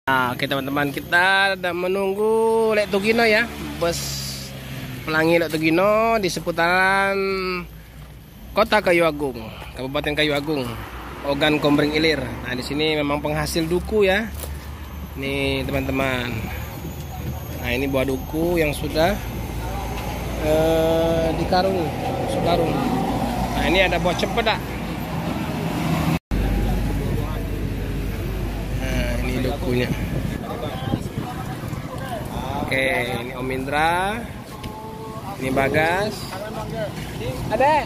Nah, oke teman-teman, kita udah menunggu Lek Tugino ya, bus Pelangi Lek Tugino di seputaran Kota Kayu Agung, Kabupaten Kayu Agung, Ogan Komering Ilir. Nah, di sini memang penghasil duku ya. Nih teman-teman. Nah, ini buah duku yang sudah dikarung, sekarung. Nah, ini ada buah cempedak. Dukunya. Oke, ini Om Indra, ini Bagas, ada,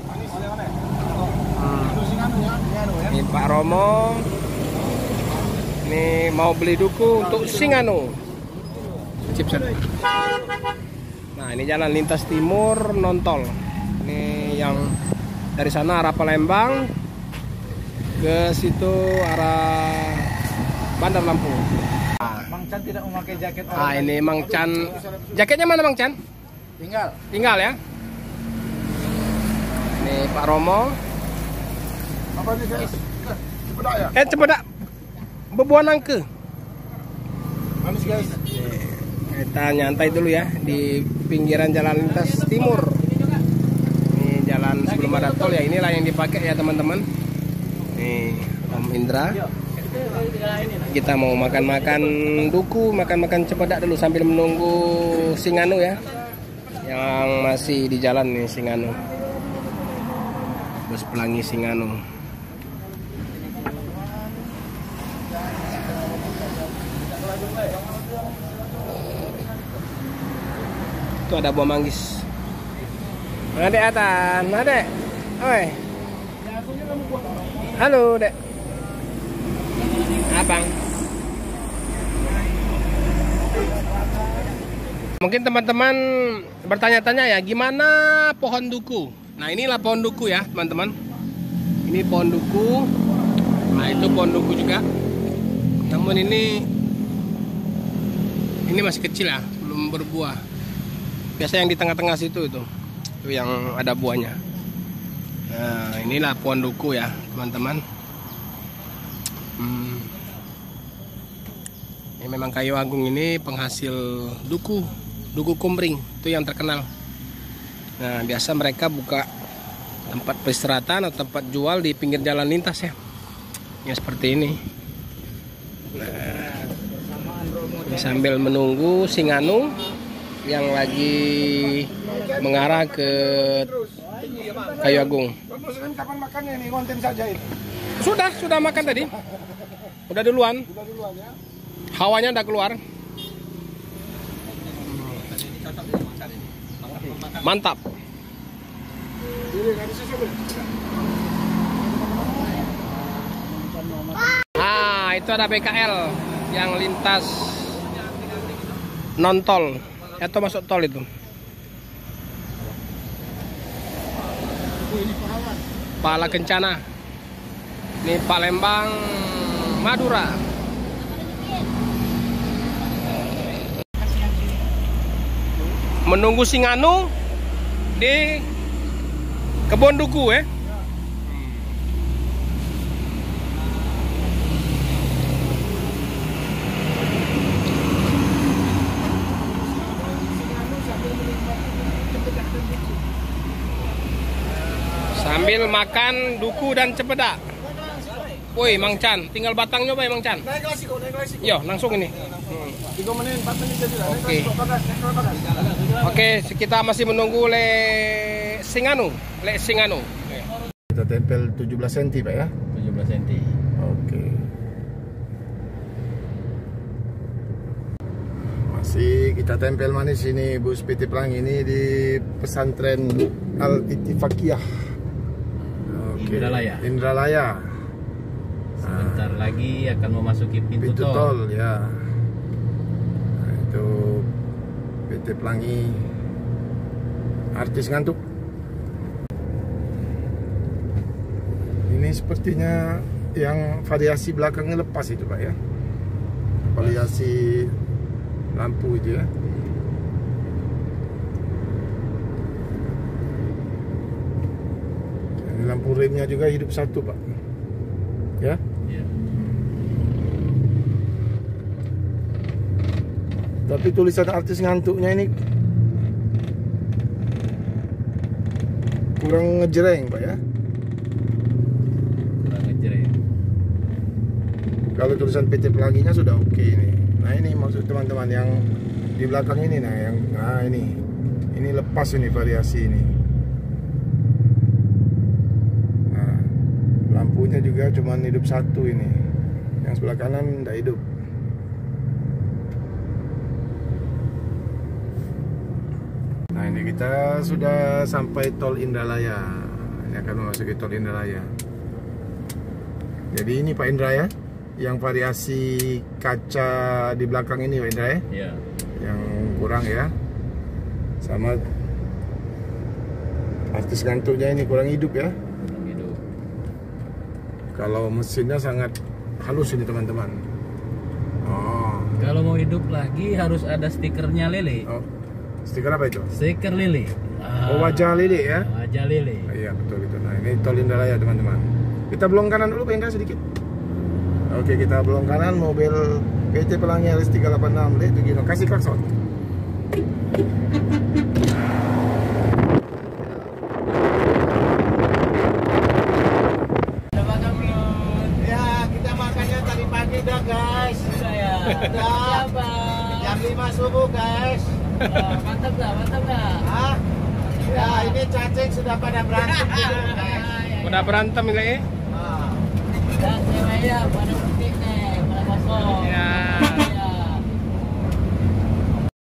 ini Pak Romo, ini mau beli duku untuk Singano. Nah, ini jalan lintas timur non-tol. Ini yang dari sana arah Palembang ke situ arah Bandar Lampung. Mang Chan tidak memakai jaket. Ini Mang Chan. Jaketnya mana Mang Chan? Tinggal ya. Ini Pak Romo. Apa ini guys? Cempedak ya? Cempedak bebuah nangke. Manis guys. Kita nyantai dulu ya di pinggiran jalan lintas timur. Ini jalan sebelum ada tol ya. Inilah yang dipakai ya teman-teman. Nih Om Indra. Kita mau makan-makan duku, makan-makan cempedak dulu sambil menunggu Singano ya, yang masih di jalan nih Singano, bus Pelangi Singano. Itu ada buah manggis. Adek Atan, adek, oi, halo dek. Abang, mungkin teman-teman bertanya-tanya ya, gimana pohon duku? Nah, inilah pohon duku ya teman-teman. Ini pohon duku. Nah, itu pohon duku juga. Namun ini masih kecil ya, belum berbuah. Biasa yang di tengah-tengah situ itu yang ada buahnya. Nah, inilah pohon duku ya teman-teman. Ini memang Kayu Agung ini penghasil duku komering, itu yang terkenal. Nah, biasa mereka buka tempat peristirahatan atau tempat jual di pinggir jalan lintas ya. Ya seperti ini. Nah, sambil menunggu Singano yang lagi mengarah ke Kayu Agung. Kapan makannya nih, konten saja ini? Sudah makan tadi. Udah duluan ya. Hawanya udah keluar. Mantap. Itu ada BKL yang lintas non tol atau masuk tol itu. Pala Kencana. Ini Palembang, Madura. Menunggu Singano di kebun duku ya. Sambil makan duku dan cempedak. Woi Mang Chan, tinggal batangnya apa ya Mang Chan? Naik kelas kok, naik kelas. Yo, langsung ini. 3 menit, 4 menit jadi lah. Oke, kita masih menunggu Singano. Kita tempel 17 cm Pak ya? 17 cm. Oke. Masih kita tempel manis ini bus PT Pelangi ini di pesantren Al-Ittifaqiyah. Indralaya. Indralaya. Sebentar lagi akan memasuki pintu tol ya. Nah, itu PT Pelangi. Artis ngantuk. Ini sepertinya yang variasi belakangnya lepas itu Pak ya. Variasi lampu itu ya. Ini lampu remnya juga hidup satu Pak. Ya. Tapi tulisan artis ngantuknya ini kurang ngejreng Pak ya. Kurang ngejreng. Kalau tulisan PT Pelanginya sudah oke nih. Nah ini maksud teman-teman yang di belakang ini, nah ini lepas ini variasi ini. Nah lampunya juga cuman hidup satu ini, yang sebelah kanan tidak hidup. Nah ini kita sudah sampai Tol Indralaya. Ini akan memasuki Tol Indralaya. Jadi ini Pak Indra ya, yang variasi kaca di belakang ini Pak Indra ya, Iya. yang kurang ya, sama artis ngantuknya ini kurang hidup ya. Kurang hidup. Kalau mesinnya sangat halus ini teman-teman. Oh, Kalau mau hidup lagi harus ada stikernya lele. oh, stiker apa itu? Stiker lele. Oh, wajah lele ya? Wajah lele. Iya betul gitu. Nah ini Tol Indralaya teman-teman. Kita belok kanan dulu Pak Indra sedikit. Oke, kita belok kanan, mobil PT Pelangi RS 386 itu gini, kasih klakson. Ya, kita makannya tadi pagi dah guys. Sudah ya. Udah. Jam 5 subuh guys. Mantap dah. Hah? Ya, ini cacing sudah pada berantem dulu guys. Udah berantem ini. Ah. Dan ceweknya pada putih nih, pada kosong. Ya.